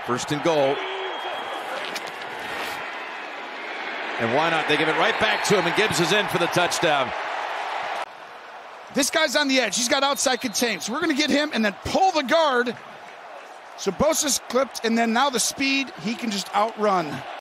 First and goal. And why not? They give it right back to him, and Gibbs is in for the touchdown. This guy's on the edge. He's got outside contain. So we're going to get him and then pull the guard. So Bosa's clipped, and then now the speed, he can just outrun.